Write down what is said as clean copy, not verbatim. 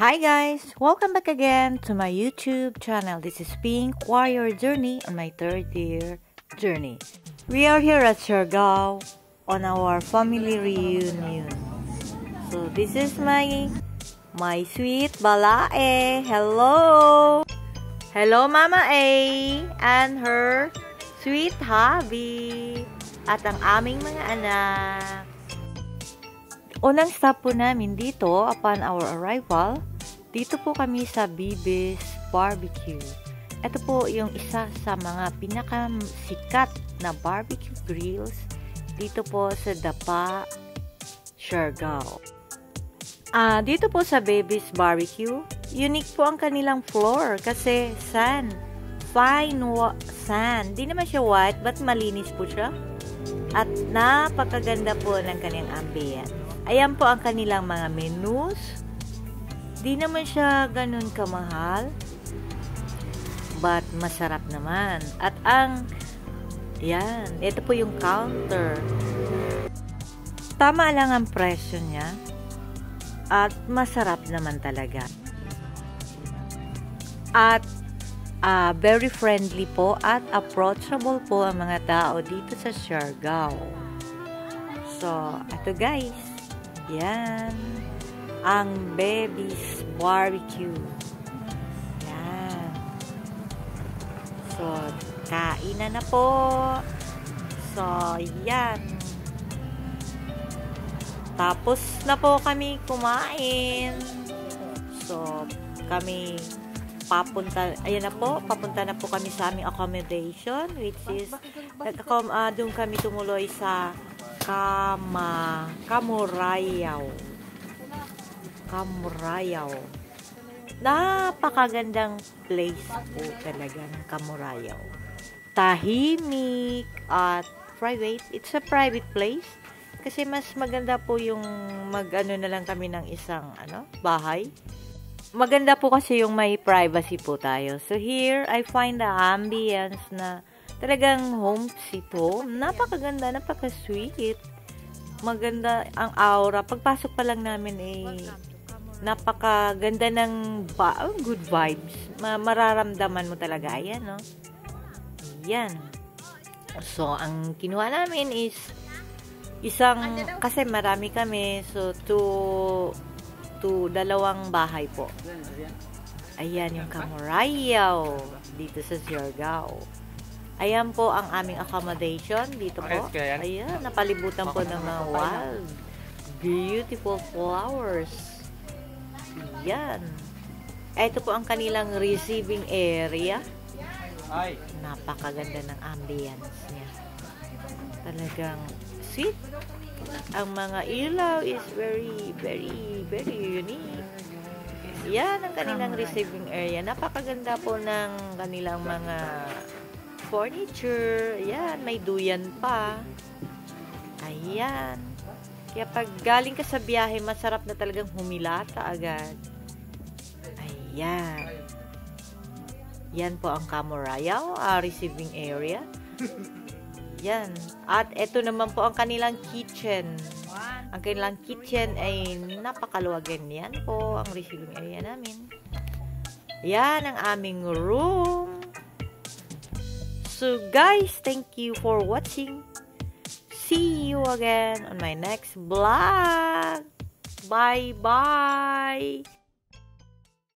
Hi guys! Welcome back again to my YouTube channel. This is Pink Warrior Journey on my third year journey. We are here at Siargao on our family reunion. So this is my sweet Balae. Hello! Hello Mama A and her sweet hubby at ang aming mga anak. Unang stop po namin dito upon our arrival, dito po kami sa Bibis Barbecue. Ito po yung isa sa mga pinakasikat na barbecue grills dito po sa Dapa, Siargao. Dito po sa Bibis Barbecue, unique po ang kanilang floor kasi sand. Fine sand. Di naman siya white, but malinis po siya. At napakaganda po ng kanyang ambience. Ayan po ang kanilang mga menus. Di naman siya ganun kamahal. But masarap naman. At yan, ito po yung counter. Tama lang ang presyo niya. At masarap naman talaga. At very friendly po at approachable po ang mga tao dito sa Siargao. So, ito guys. Yan. Ang Bibis Barbecue. Yan. So, kainan na po. So, yan. Tapos na po kami kumain. So, kami papunta na po kami sa aming accommodation, which is doon kami tumuloy sa Kamurayaw. Napakagandang place po talaga ng Kamurayaw. Tahimik at private. It's a private place kasi mas maganda po yung na lang kami ng isang bahay. Maganda po kasi yung may privacy po tayo. So here, I find the ambience na talagang homey po. Napakaganda, napaka-sweet. Maganda ang aura. Pagpasok pa lang namin napakaganda ng good vibes. Mararamdaman mo talaga. Ayan, no? Ayan. So, ang kinuha namin is kasi marami kami. So, dalawang bahay po. Ayan yung Kamurayaw dito sa Siargao. Ayan po ang aming accommodation dito po. Ayan, napalibutan po ng mga wild, beautiful flowers. Ayan. Ito po ang kanilang receiving area. Napakaganda ng ambience niya. Talagang sweet. Ang mga ilaw is very, very, very unique. Yan ang kanilang receiving area. Napakaganda po ng kanilang mga furniture. Yan, may duyan pa. Ayan. Kaya pag galing ka sa biyahe, masarap na talagang humilata agad. Ayan. Yan po ang Kamurayaw, receiving area. Yan. At ito naman po ang kanilang kitchen. Ang kanilang kitchen ay napakaluwagan. Yan po ang receiving area namin. Yan ang aming room. So guys, thank you for watching. See you again on my next vlog. Bye-bye.